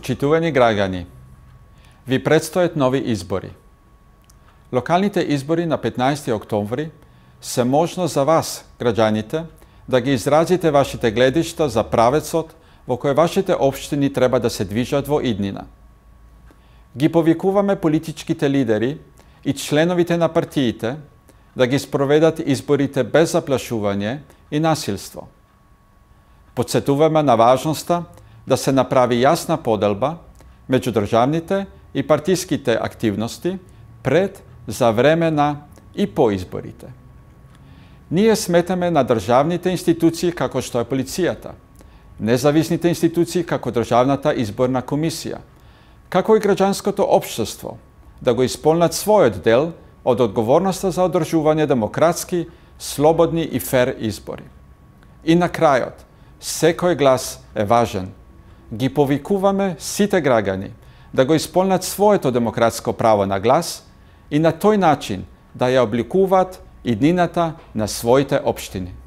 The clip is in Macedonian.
Почитувани граѓани, ви предстојат нови избори. Локалните избори на 15 октомври се можност за вас, граѓаните, да ги изразите вашите гледишта за правецот во кој вашите општини треба да се движат во иднина. Ги повикуваме политичките лидери и членовите на партиите да ги спроведат изборите без заплашување и насилство. Подсетуваме на важноста да се направи јасна поделба меѓу државните и партиските активности пред, за време на и по изборите. Ние сметаме на државните институции како што е полицијата, независните институции како Државната изборна комисија, како и граѓанското општество да го исполнат својот дел од одговорноста за одржување демократски, слободни и фер избори. И на крајот, секој глас е важен. Ги повикуваме сите граѓани да го исполнат своето демократско право на глас и на тој начин да ја обликуваат иднината на своите општини.